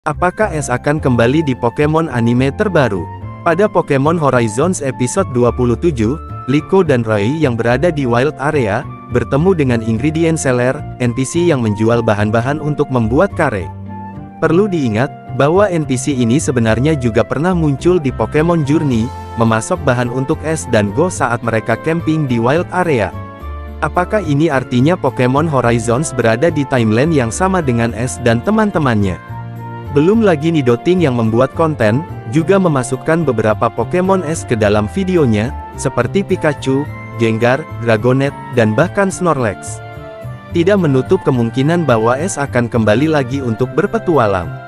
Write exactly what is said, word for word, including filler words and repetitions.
Apakah Ash akan kembali di Pokemon anime terbaru? Pada Pokemon Horizons episode dua puluh tujuh, Liko dan Roy yang berada di Wild Area, bertemu dengan Ingredient Seller, N P C yang menjual bahan-bahan untuk membuat kare. Perlu diingat, bahwa N P C ini sebenarnya juga pernah muncul di Pokemon Journey, memasok bahan untuk Ash dan Go saat mereka camping di Wild Area. Apakah ini artinya Pokemon Horizons berada di timeline yang sama dengan Ash dan teman-temannya? Belum lagi Nidoting yang membuat konten, juga memasukkan beberapa Pokemon Ash ke dalam videonya, seperti Pikachu, Gengar, Dragonite, dan bahkan Snorlax. Tidak menutup kemungkinan bahwa Ash akan kembali lagi untuk berpetualang.